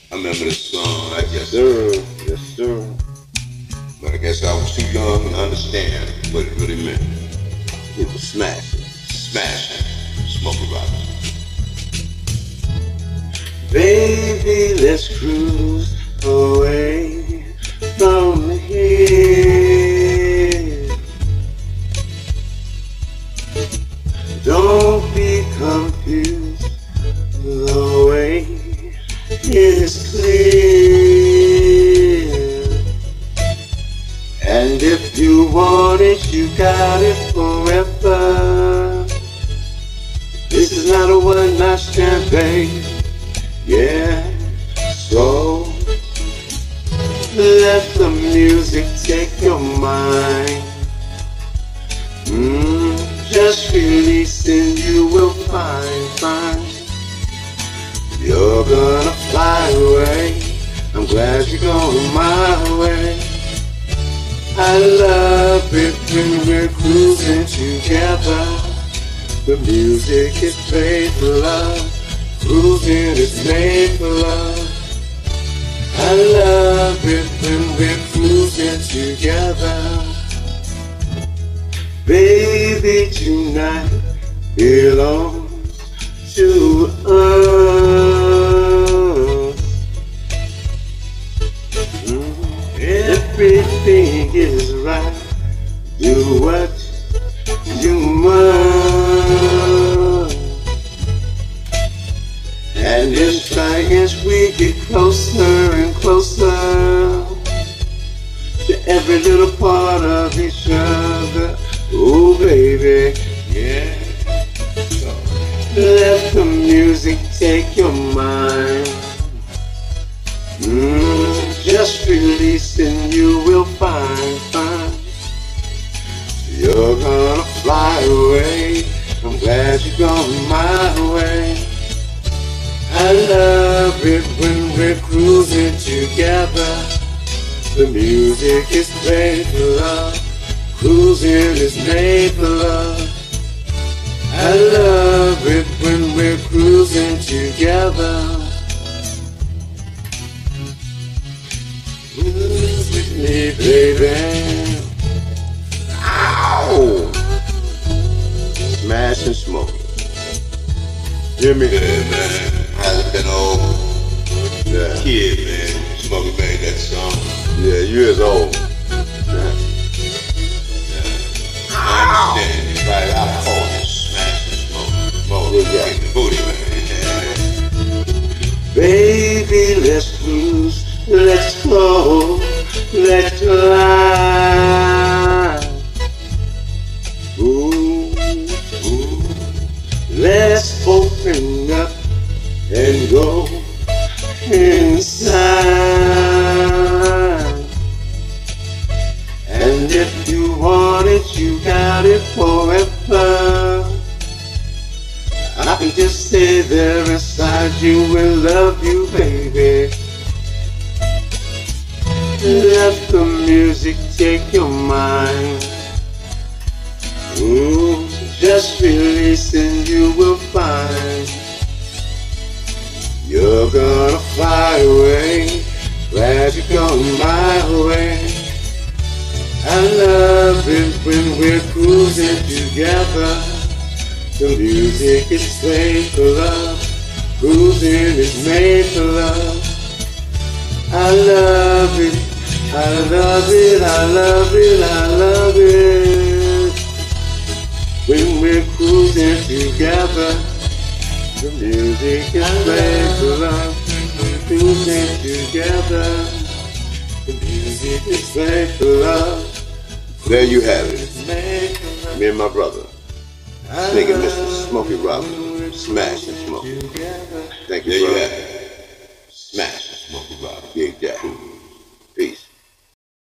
I remember the song, I Yes, guess, sir. Yes, sir. but I guess I was too young to understand what it really meant. He was smashing. Smashing, Smokey Robinson. Baby, let's cruise away from here. Don't be confused, the way is clear. And if you want it, you got it forever. This is not a one-night stand, babe. Yeah, so let the music take your mind. Just release and you will find you're gonna fly away. I'm glad you're going my way. I love it when we're cruising together. The music is played for love. Cruising is made for love. I love it when we're cruising together. Baby, tonight belongs to us. Everything is right. Do what you must. And in science we get closer and closer to every little part of each other. Oh baby, yeah. So let the music take your mind. Just release and you will find you're gonna fly away. I'm glad you're going my way. I love it when we're cruising together. The music is played for love. Cruising is made for love. I love it when we're cruising together. Cruise with me, baby. Ow! Smash and smoke. Hear me? Yeah, man. Hasn't been old kid, man. Smokey made that song. Yeah, years old. I understand. It's right. I call it smash and smoke. Smoke. Yeah. Get the booty, man. Baby, let's cruise, let's go, let's fly. Ooh, ooh. Let's open up and go inside. And if you want it, you got it forever. I can just stay there inside you and love you, baby. Let the music take your mind. Just release and you will find you're gonna fly away. Glad you're going my way. I love it when we're cruising together. The music is played for love. Cruising is made for love. I love it, I love it, I love it, I love it. When we're cruising together, the music is played for love. We're cruising together, the music is played for love. There you have it. Me and my brother. Singing Mr. Smokey Robinson. Smash and smoke. Thank There you, you brother. have it.